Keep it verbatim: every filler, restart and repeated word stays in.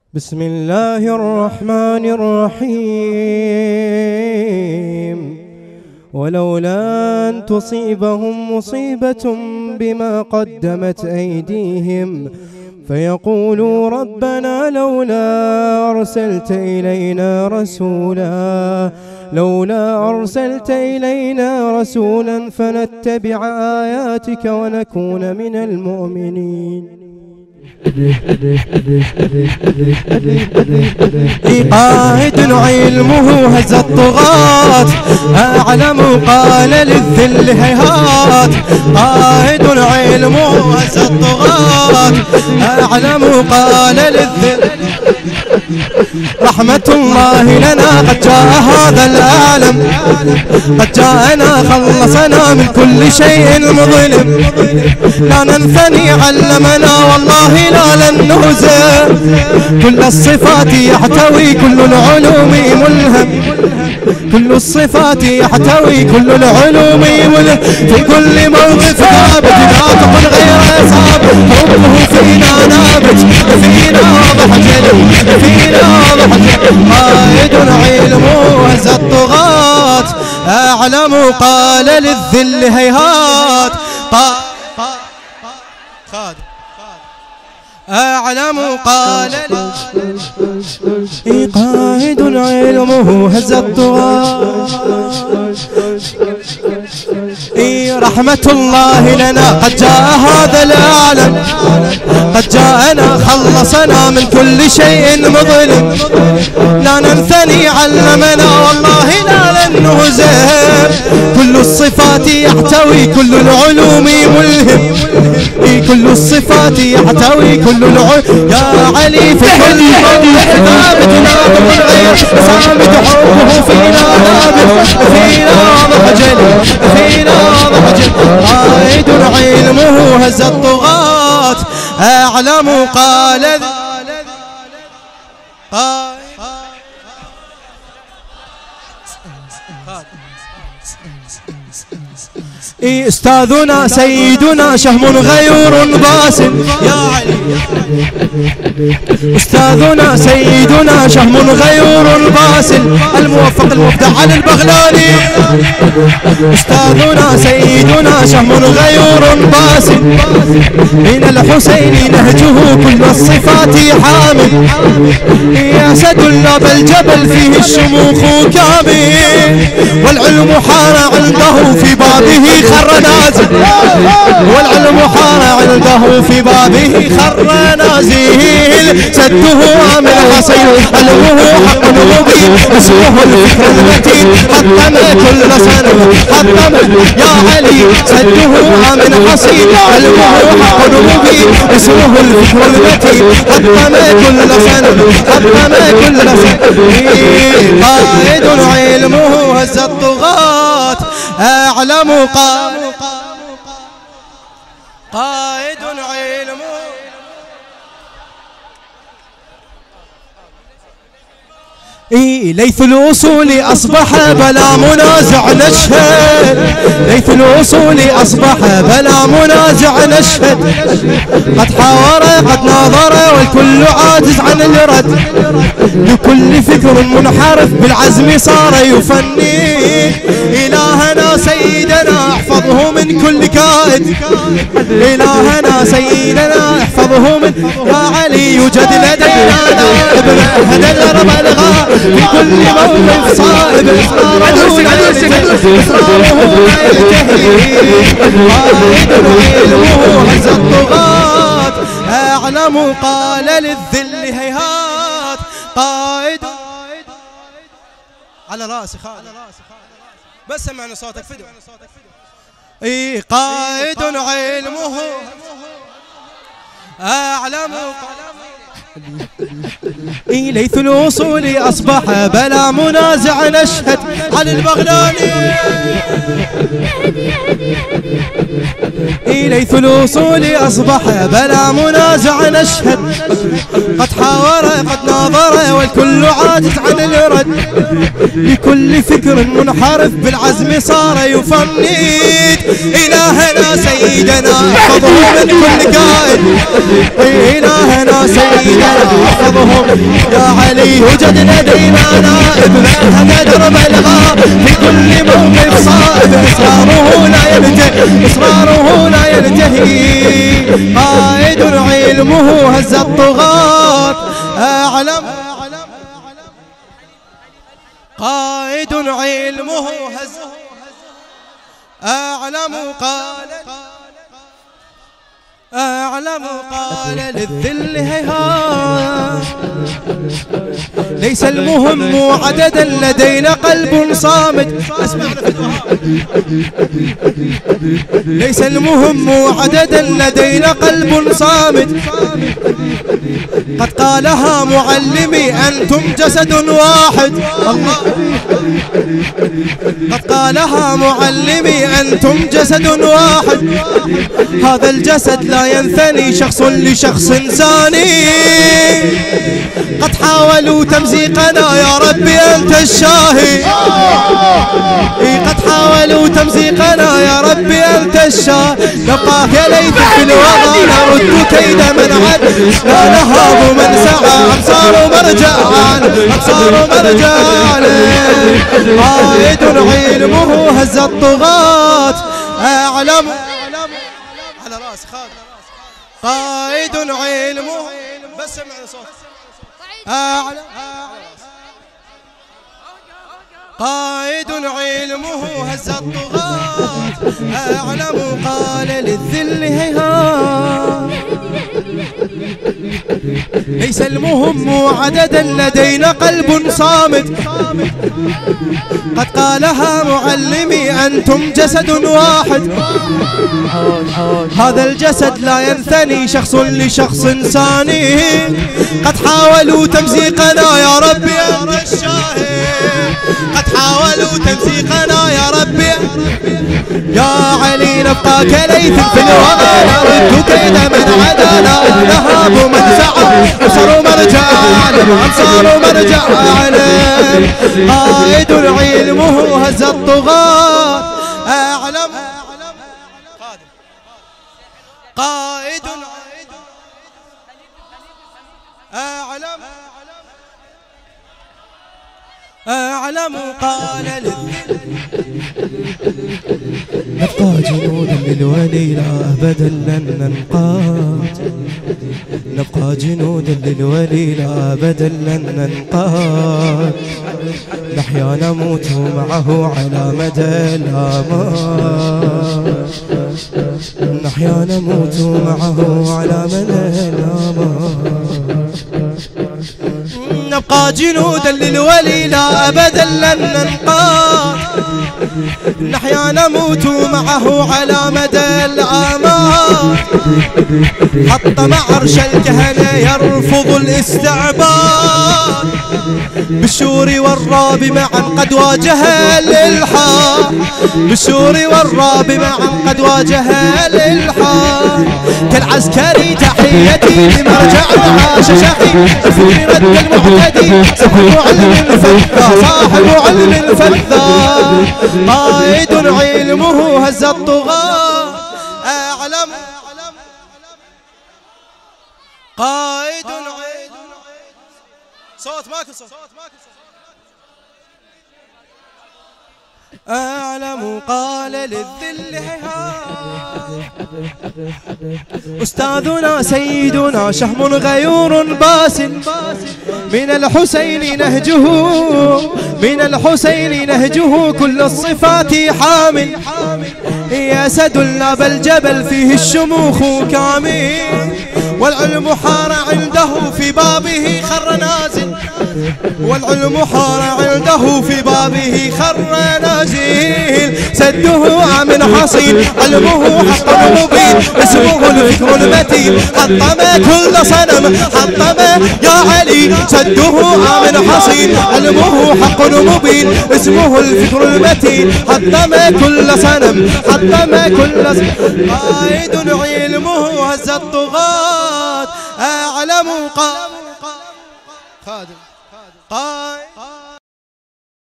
بسم الله الرحمن الرحيم. ولولا أن تصيبهم مصيبة بما قدمت أيديهم فيقولوا ربنا لولا أرسلت إلينا رسولا لولا أرسلت إلينا رسولا فنتبع آياتك ونكون من المؤمنين. قائد علمه هز الطغاة أعلم قال للذل هيهات. قائد علمه هز الطغاة أعلم قال للذل. رحمة الله لنا قد جاء هذا العالم قد جاءنا خلصنا من كل شيء مظلم. لا ننثني علمنا والله لا لن نهزم. كل الصفات يحتوي كل العلوم ملهم. كل الصفات يحتوي كل العلوم ملهم. في كل موقف ثابت لا تقل غير ثابت. حبه فينا نابت فينا واضح جلي فينا واضح جلي. قائد علمه هز الطغاة أعلم قال للذل هيهات. أعلم قال قائد علمه هز الطغاة. رحمة الله لنا قد جاء هذا العالم قد جاءنا خلصنا من كل شيء مظلم. لا ننثني علمنا والله لا لن نهزم. كل الصفات يحتوي كل العلوم ملهم. كل الصفات يحتوي كل العلوم. يا علي في كل موقف ثابت لا تقل غير ثابت. حبه فينا ثابت فينا واضح جلي فينا واضح جلي. قائد علمه هز الطغاة أعلم قال أستاذنا سيدنا شهم غيور باسم. يا علي أستاذنا سيدنا شهم غيور باسل الموفق المبدع على البغلاني. أستاذنا سيدنا شهم غيور باسل من الحسين نهجه كل الصفات حامل. يا سد الله بالجبل فيه الشموخ كامل. والعلم حار عنده في بابه خر نازل. والعلم حار عنده في بابه خر نازل. سده من حصين علمه حق مبين. اسمه الفكر المتين حطم كل سنة حطم. يا علي سده من حصين علمه حق مبين. اسمه الفكر المتين حطم كل سنة حطم كل سنة. قائد علمه هز الطغاة أعلم قال قائد علمه. إيه ليث الوصول أصبح بلا منازع نشهد. ليث الوصول أصبح بلا منازع نشهد. قد حاور قد ناظر والكل عاجز عن الرد. لكل فكر منحرف بالعزم صار يفني. إلهنا سيدنا احفظه من كل كائد. إلهنا سيدنا احفظه من. يا علي يوجد لدينا نائب مهد الرب الغاء في كل موقف صائب. إصراره قائد علمه هز الطغاة أعلم قال للذل هيهات. قائد على راسي خالد بس سمعنا صوتك فدو. اي قائد علمه أعلم. إيه ليث الوصول أصبح بلا منازع نشهد على البغلاني. إيه ليث الوصول أصبح بلا منازع نشهد. قد حاور قد ناظر والكل عاجز عن الرد. لكل فكر منحرف بالعزم صار يفنيد. إلهنا سيدنا احفظه من كل كائد. إلهنا سيدنا احفظهم يا علي. يوجد لدينا نائب مهد درب الغاب في كل موقف صائب، إصراره لا ينتهي إصراره لا ينتهي. قائد علمه هز الطغاة أعلم قائد علمه هز أعلم قال أعلم قال للذل هيهات. ليس المهم عددا لدينا قلب صامت. اسمعنا في الدعاء. ليس المهم عددا لدينا قلب صامت. قد قالها معلمي أنتم جسد واحد. الله قد قالها معلمي أنتم جسد واحد. هذا الجسد لا ينثني شخص لشخص ثاني. قد حاولوا تمزيقنا يا ربي أنت الشاهي. قد حاولوا تمزيقنا يا ربي أنت الشاهي. نبقى كليث في الوغى نرد كيد من عد. لا نهاب من سعى أنصار مرجعان أنصار مرجعان. قائد علمه هز الطغاة أعلم على راس خالد. قائد علمه بس سمعنا صوت أعلم. قائد علمه هز الطغاة أعلم قال للذل هيهات. ليس المهم عددا لدينا قلب صامت. قد قالها معلمي أنتم جسد واحد. هذا الجسد لا ينثني شخص لشخص ثاني. قد حاولوا تمزيقنا يا ربي أنت الشاهد. قد حاولوا تمزيقنا يا ربي يا علي. نبقى كليث في الوغى نرد كيد من عدانا. نهاب من سعى أنصار مرجعان أنصار مرجعان. قائد علمه هز الطغاة أعلم قائد أعلم أعلم قال للذل. نبقى جنودا للولي لا أبدا لن ننقاد. نبقى جنودا للولي لا أبدا لن ننقاد. نحيا نموت معه على مدى الآمال. نحيا نموت معه على مدى الآمال. نبقى جنودا للولي لا أبدا لن ننقاد. نحيا نموت معه على مدى الآمال. حطم عرش الكهنة يرفض الاستعباد. بالشور والراب معا قد واجه الإلحاد. بالشور والراب معا قد واجه الإلحاد. كالعسكري تحيتي لمرجع معاش شخي. الفكر رد المعتدي صاحب علم فذا صاحب علم فذا. قائد علمه هز الطغاة أعلم قائد علمه. صوت ماكو صوت أعلم قال للذل هيهات. أستاذنا سيدنا شهم غيور باسل. من الحسين نهجه من الحسين نهجه كل الصفات حامل. ياسد ناب الجبل فيه الشموخ كامل. والعلم حار عنده في بابه خر نازل. والعلم حار عنده في بابه خر نازل. سده من حصين علمه حق مبين. اسمه الفكر المتين حطم كل صنم حطم يا علي. سده من حصين علمه حق مبين. اسمه الفكر المتين حطم كل صنم حطم كل صنم. قائد علمه هز الطغاة أعلم قائد